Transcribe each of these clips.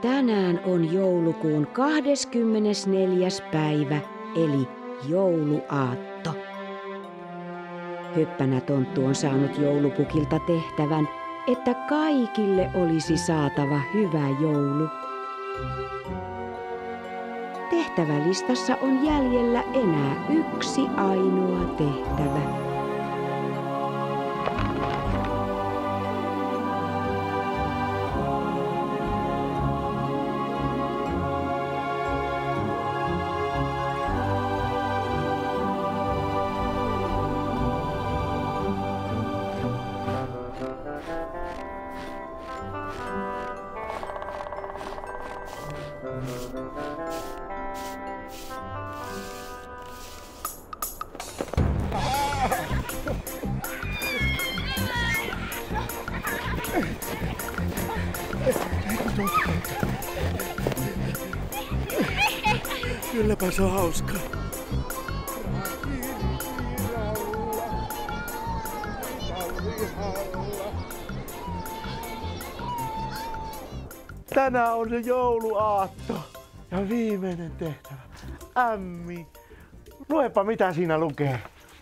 Tänään on joulukuun 24. päivä, eli jouluaatto. Höppänätonttu on saanut joulupukilta tehtävän, että kaikille olisi saatava hyvä joulu. Tehtävälistassa on jäljellä enää yksi ainoa tehtävä. Kylläpä se on hauskaa. Tänään on se jouluaatto ja viimeinen tehtävä. Ämmi, luepa mitä siinä lukee.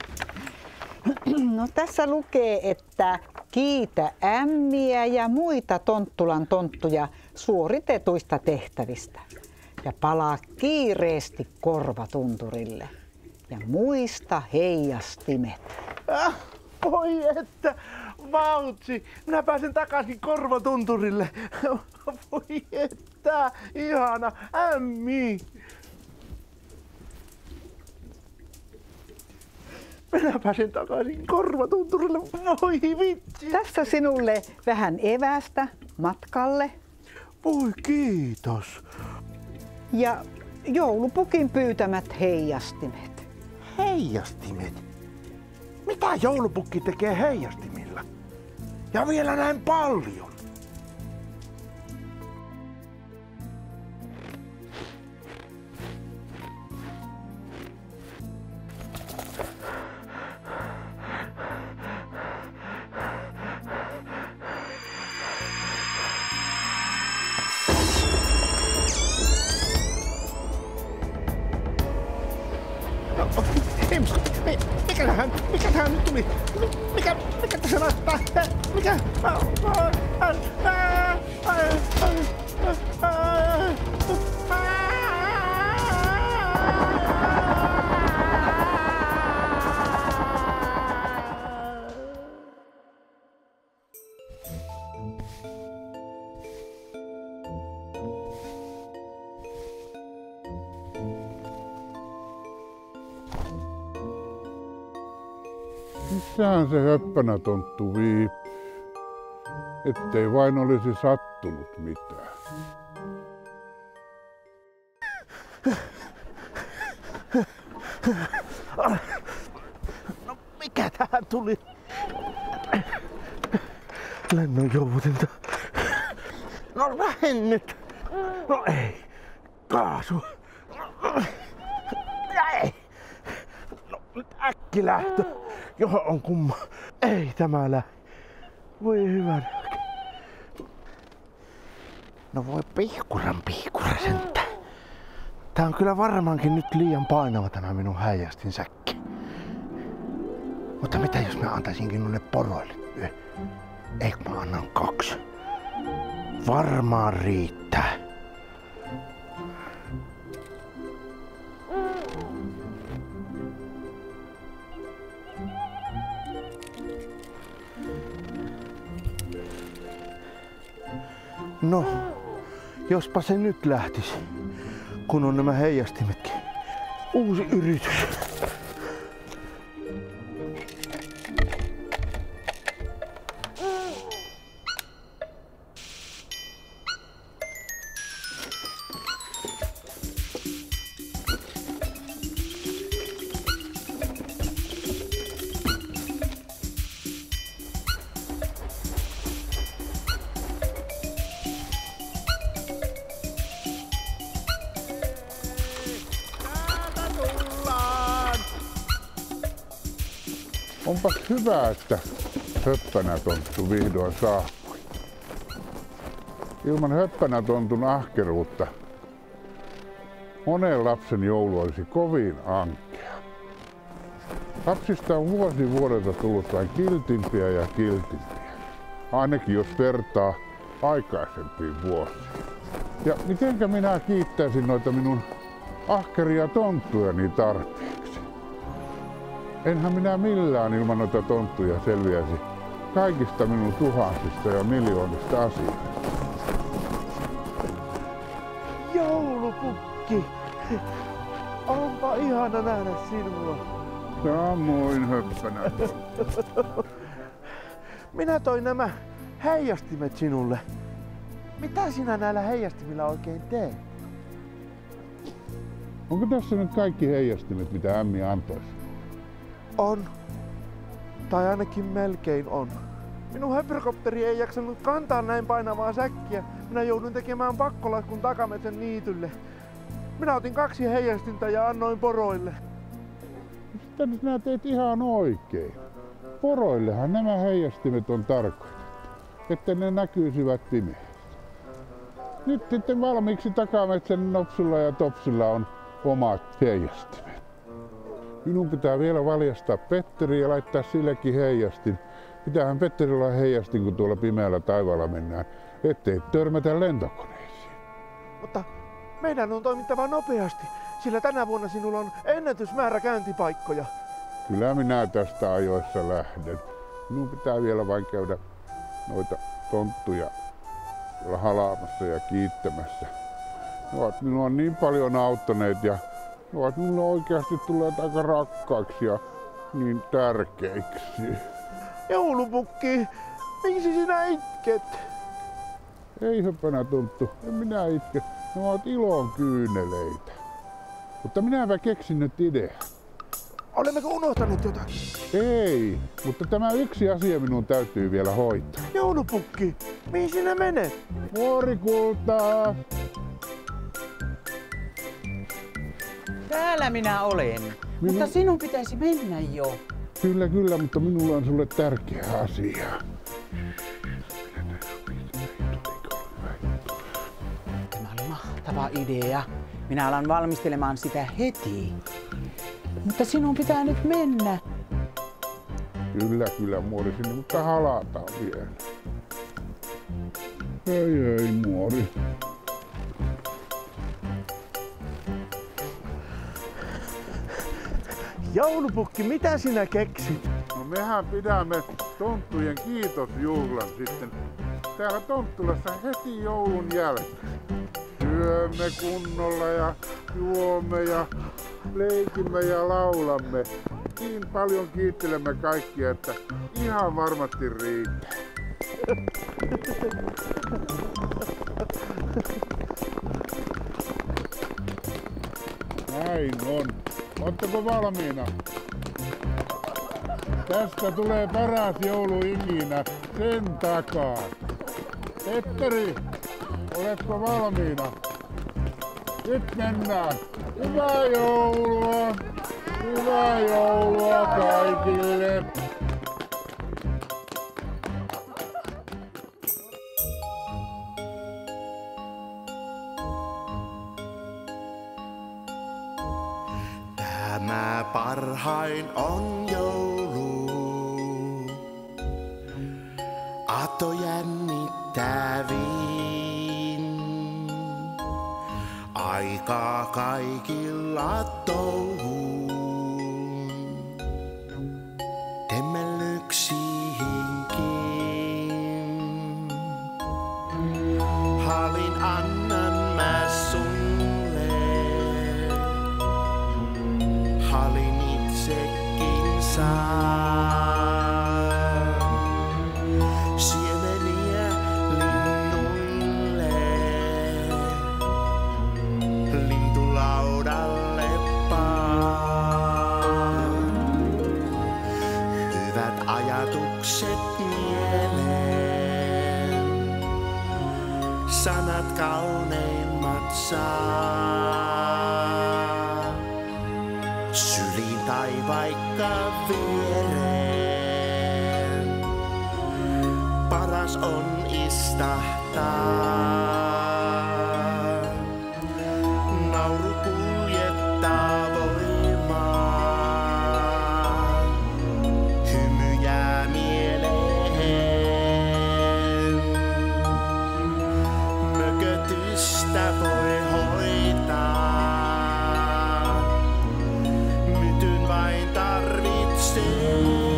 No tässä lukee, että kiitä ämmiä ja muita Tonttulan tonttuja suoritetuista tehtävistä. Ja palaa kiireesti korvatunturille. Ja muista heijastimet. Voi että, vautsi, minä pääsen takaisin korvatunturille. Voi että, ihana ämmi. Minä pääsen takaisin korvatunturille, voi vitsi. Tässä sinulle vähän evästä matkalle. Voi kiitos. Ja joulupukin pyytämät heijastimet. Heijastimet? Mitä joulupukki tekee heijastimilla? Ja vielä näin paljon. Mikä tähän nyt tuli? Mikä tässä näyttää? Mikä? Missähän se höppänätonttu viipyi? Ettei vain olisi sattunut mitään. No mikä tähän tuli? Lennonjouvotinta. No lähden nyt. No ei. Kaasu. Ei. No nyt äkkilähtö. Johon on kumma. Ei tämä lähde. Voi hyvän. No voi pihkuran sentään. Tää on kyllä varmaankin nyt liian painava tämä minun häijästin säkki. Mutta mitä jos mä antaisinkin noille poroille? Eikö mä annan 2? Varmaan riittää. No, jospa se nyt lähtisi, kun on nämä heijastimetkin. Uusi yritys. Onpas hyvä, että höppänätonttu vihdoin saapui. Ilman höppänätontun ahkeruutta monen lapsen joulu olisi kovin ankea. Lapsista on vuosi vuodelta tullut vain kiltimpiä ja kiltimpiä. Ainakin jos vertaa aikaisempiin vuosiin. Ja mitenkä minä kiittäisin noita minun ahkeria tonttujani tarpeeksi? Enhän minä millään ilman noita tonttuja selviäisi kaikista minun tuhansista ja miljoonista asioista. Joulupukki! Onpa ihana nähdä sinua. Samoin höppänätonttu. Minä toin nämä heijastimet sinulle. Mitä sinä näillä heijastimilla oikein teet? Onko tässä nyt kaikki heijastimet, mitä ämmi antoi? On. Tai ainakin melkein on. Minun hyperkopteri ei jaksanut kantaa näin painavaa säkkiä. Minä joudun tekemään pakkolaskun Takametsän niitylle. Minä otin 2 heijastinta ja annoin poroille. Sitä nyt sinä teet ihan oikein. Poroillehan nämä heijastimet on tarkoitettu, että ne näkyisivät pimeässä. Nyt sitten valmiiksi Takametsän Nopsulla ja Topsilla on omat heijastimet. Minun pitää vielä valjastaa Petteri ja laittaa sillekin heijastin. Pitäähän Petterillä olla heijastin, kun tuolla pimeällä taivaalla mennään, ettei törmätä lentokoneisiin. Mutta meidän on toimittava nopeasti, sillä tänä vuonna sinulla on ennätysmäärä käyntipaikkoja. Kyllä minä tästä ajoissa lähden. Minun pitää vielä vain käydä noita tonttuja halaamassa ja kiittämässä. Ne ovat minua niin paljon auttaneet ja ne ovat minulle oikeasti tulleet aika rakkaiksi ja niin tärkeiksi. Joulupukki, miksi sinä itket? Ei höppänätonttu, en minä itke. Ne ovat ilon kyyneleitä. Mutta minäpä keksin nyt idean. Olemmeko unohtanut jotakin? Ei, mutta tämä yksi asia minun täytyy vielä hoitaa. Joulupukki, mihin sinä menet? Muorikultaa! Täällä minä olen. Mutta sinun pitäisi mennä jo. Kyllä, mutta minulla on sulle tärkeä asia. Tämä oli mahtava idea. Minä alan valmistelemaan sitä heti. Mutta sinun pitää nyt mennä. Kyllä, muori sinne, mutta halataan vielä. Ei, muori. Joulupukki, mitä sinä keksit? No mehän pidämme tonttujen kiitosjuhlan sitten täällä Tonttulassa heti joulun jälkeen. Syömme kunnolla ja juomme ja leikimme ja laulamme. Niin paljon kiittelemme kaikkia, että ihan varmasti riittää. Näin on. Ootteko valmiina? Tästä tulee paras joulu ikinä, sen takaa. Petteri, oletko valmiina? Nyt mennään. Hyvää joulua! Hyvää joulua kaikille! Tämä parhain on joulu. Aatto jännittävin. Aikaa kaikilla touhuun. Temmellyksiinkin. Halin annan mä sulle. Halin itsekin saan. Siemeniä linnuille. Lintulaudalle paan. Hyvät ajatukset mieleen. Sanat kauneimmat saa. Syliin tai vaikka viereen. paras on istahtaa. Nauru kuljettaa voimaa, hymy jää mieleen. Mökötystä voi hoitaa, mytyn vain tarvitsee.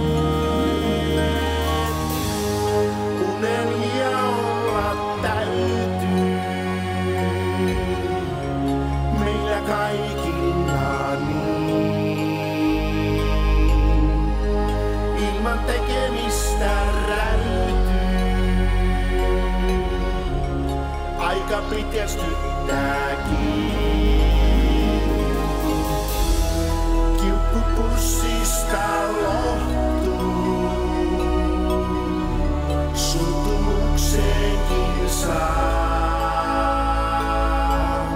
Unelmia olla täytyy, meillä kaikilla niin. Ilman tekemistä räytyy, aika pitkästyttääkin. Kiukkupussista lohtuu, suutumukseenkin saa.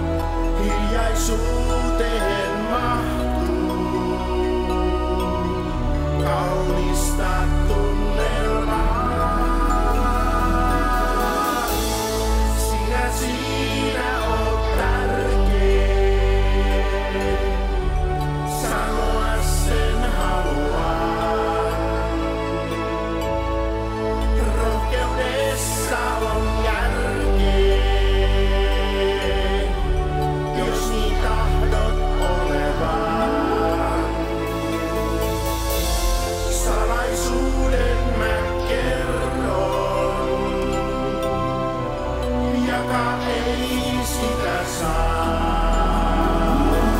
Hiljaisuuteen mahtuu kaunista tunnelmaa. Sinä siinä oot tärkeä, sanoa sen haluan. Rohkeudessa on järkeä, jos niin tahdot olevan. Salaisuuden mä kerron, joka ei sitä saa.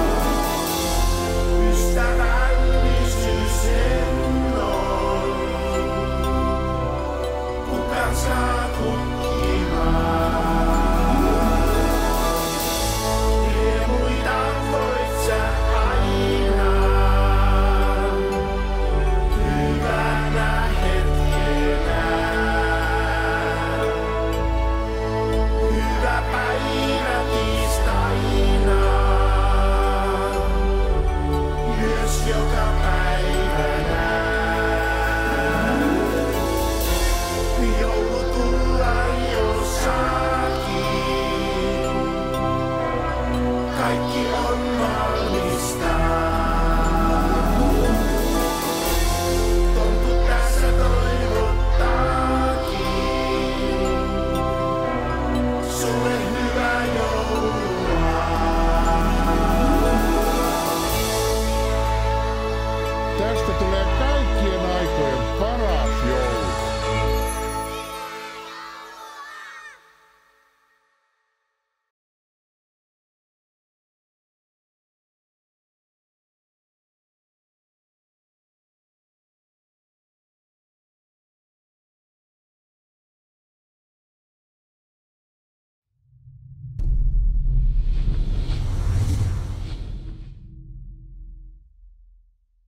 Ystävällisyys sen on, kukaan saa kukkimaan. Riemuita voit sä aina, hyvänä hetkenä. Hyvä päivä tiistaina, myös joka